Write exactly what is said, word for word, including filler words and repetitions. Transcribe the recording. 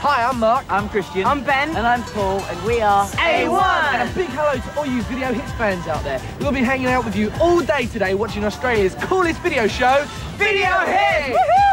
Hi, I'm Mark. I'm Christian. I'm Ben. And I'm Paul, and we are A one. And a big hello to all you Video Hits fans out there. We'll be hanging out with you all day today watching Australia's coolest video show, Video Hits! Woohoo!